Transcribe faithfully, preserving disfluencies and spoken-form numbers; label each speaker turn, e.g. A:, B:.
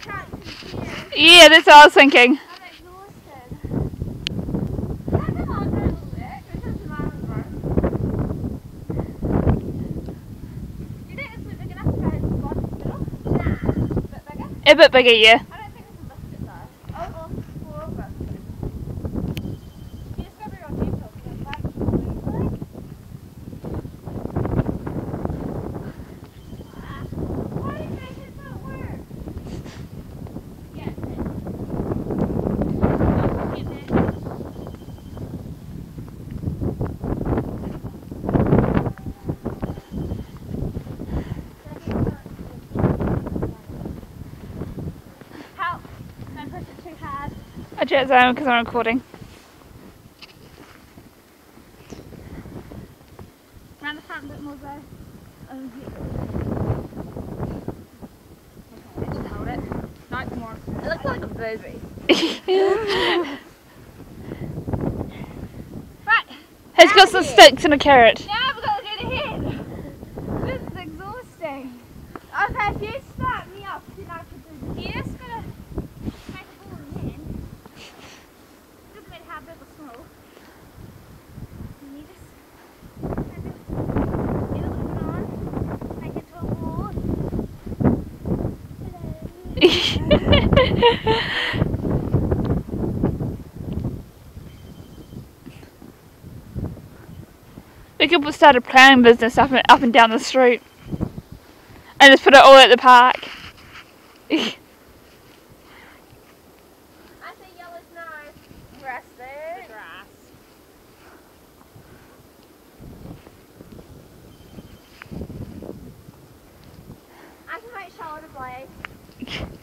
A: Yeah, that's what I was thinking. A bit bigger, yeah.
B: I don't think we can lift it though. Oh, or four of us. You just gotta bring your jeep up to the back. Why did they just not work? Yeah, it did. Oh, get it. Help! Don't push it too hard.
A: I jet zone because I'm recording.
B: Round the front a bit more though. Oh, yeah. Just hold it. No, more. It looks like a booby. Right.
A: It's got some sticks and a carrot.
B: Now we've got to do the head. This is exhausting. Okay, if you start me up, then I can do the head. You just gotta make a ball in the end. Doesn't matter how big or small. And you just make it, get a little bit on, make it to a ball.
A: We could start a playing business up and, up and down the street. And just put it all at the park.
B: I see yellow snow. Grass there. The grass. I can make shoulder blades.